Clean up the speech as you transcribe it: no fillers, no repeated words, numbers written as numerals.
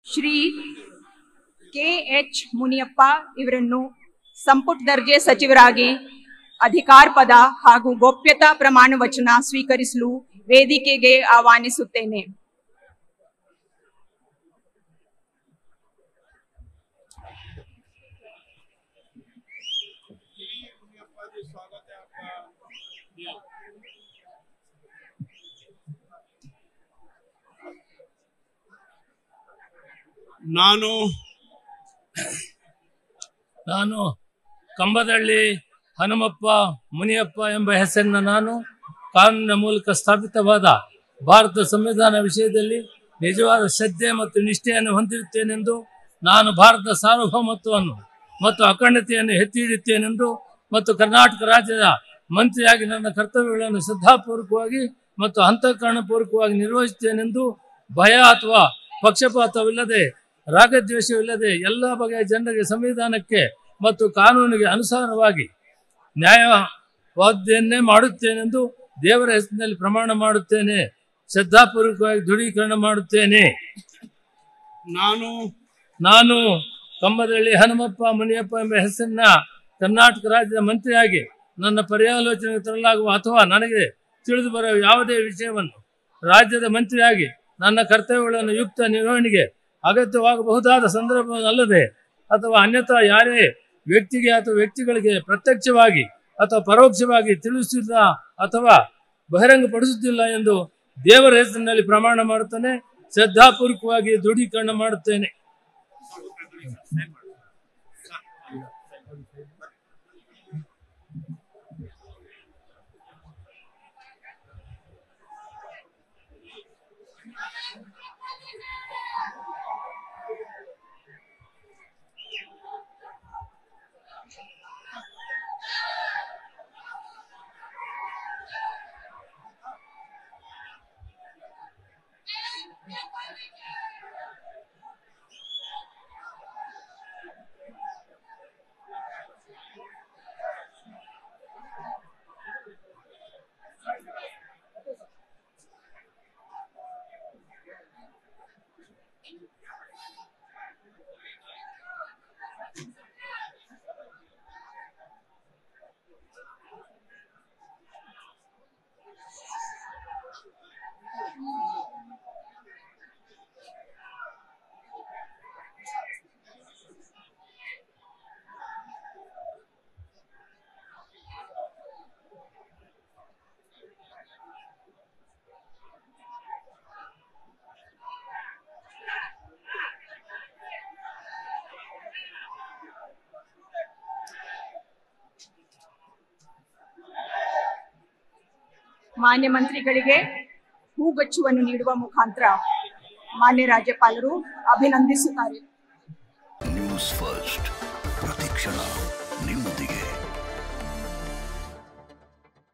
Shri KH. Muniyappa ಇವರನ್ನು ಸಂಪುಟ ದರ್ಜೆ ಸಚಿವರಾಗಿ ಅಧಿಕಾರ ಪದ ಹಾಗೂ ಗೋಪ್ಯತಾ ಪ್ರಮಾಣ ವಚನ ಸ್ವೀಕರಿಸಲು ವೇದಿಕೆಗೆ ಆಹ್ವಾನಿಸುತ್ತೇನೆ. ನಾನು ಕಂಬದಳ್ಳಿ ಹನುಮಪ್ಪ ಮುನಿಯಪ್ಪ ಎಂಬ ಹೆಸರಿನ ನಾನು ಕಾನೂನಿನ ಮೂಲಕ ಸ್ಥಾಪಿತವಾದ ಭಾರತ ಸಂವಿಧಾನ ವಿಷಯದಲ್ಲಿ ನಿಜವಾದ ಶ್ರದ್ಧೆ ಮತ್ತು ನಿಷ್ಠೆಯನ್ನು ಹೊಂದಿರುತ್ತೇನೆಂದು, ನಾನು ಭಾರತದ ಸಾರ್ವಭೌಮತ್ವವನ್ನು ಮತ್ತು ಅಖಂಡತೆಯನ್ನು ಎತ್ತಿ ಹಿಡಿಯುತ್ತೇನೆಂದು ಮತ್ತು ಕರ್ನಾಟಕ ರಾಜ್ಯದ ಮಂತ್ರಿಯಾಗಿ ನನ್ನ ಕರ್ತವ್ಯಗಳನ್ನು ಶ್ರದ್ಧಾಪೂರ್ವಕವಾಗಿ ಮತ್ತು ಅಂತಃಕರಣಪೂರ್ವಕವಾಗಿ ನಿರ್ವಹಿಸುತ್ತೇನೆಂದು, ಭಯ ಅಥವಾ ಪಕ್ಷಪಾತವಿಲ್ಲದೆ ರಾಗದ್ವೇಷವಿಲ್ಲದೆ ಎಲ್ಲ ಬಗೆಯ ಜನರಿಗೆ ಸಂವಿಧಾನಕ್ಕೆ ಮತ್ತು ಕಾನೂನಿಗೆ ಅನುಸಾರವಾಗಿ ನ್ಯಾಯವಾದ್ದನ್ನೇ ಮಾಡುತ್ತೇನೆಂದು ದೇವರ ಹೆಸರಿನಲ್ಲಿ ಪ್ರಮಾಣ ಮಾಡುತ್ತೇನೆ. ಶ್ರದ್ಧಾಪೂರ್ವಕವಾಗಿ ದೃಢೀಕರಣ ಮಾಡುತ್ತೇನೆ. ನಾನು ಕಂಬದಳ್ಳಿ ಹನುಮಪ್ಪ ಮುನಿಯಪ್ಪ ಎಂಬ ಹೆಸರಿನ ಕರ್ನಾಟಕ ರಾಜ್ಯದ ಮಂತ್ರಿಯಾಗಿ ನನ್ನ ಪರ್ಯಾಲೋಚನೆಗೆ ತರಲಾಗುವ ಅಥವಾ ನನಗೆ ತಿಳಿದು ಬರುವ ಯಾವುದೇ ವಿಷಯವನ್ನು ರಾಜ್ಯದ ಮಂತ್ರಿಯಾಗಿ ನನ್ನ ಕರ್ತವ್ಯಗಳನ್ನು ಯುಕ್ತ ನಿರ್ವಹಣೆಗೆ ಅಗತ್ಯವಾಗಬಹುದಾದ ಸಂದರ್ಭವಲ್ಲದೆ ಅಥವಾ ಅನ್ಯಥಾ ಯಾರೇ ವ್ಯಕ್ತಿಗೆ ಅಥವಾ ವ್ಯಕ್ತಿಗಳಿಗೆ ಪ್ರತ್ಯಕ್ಷವಾಗಿ ಅಥವಾ ಪರೋಕ್ಷವಾಗಿ ತಿಳಿಸುತ್ತಿಲ್ಲ ಅಥವಾ ಬಹಿರಂಗಪಡಿಸುತ್ತಿಲ್ಲ ಎಂದು ದೇವರ ಹೆಸರಿನಲ್ಲಿ ಪ್ರಮಾಣ ಮಾಡುತ್ತೇನೆ. ಶ್ರದ್ಧಾಪೂರ್ವಕವಾಗಿ ದೃಢೀಕರಣ ಮಾಡುತ್ತೇನೆ. ಮಾನ್ಯ ಮಂತ್ರಿಗಳಿಗೆ ಹೂಗಚ್ಚುವನ್ನು ನೀಡುವ ಮುಖಾಂತರ ಮಾನ್ಯ ರಾಜ್ಯಪಾಲರು ಅಭಿನಂದಿಸುತ್ತಾರೆ. ನ್ಯೂಸ್ ಫಸ್ಟ್ ಪ್ರತಿಕ್ಷಣ ನಿಮ್ಮೊಂದಿಗೆ.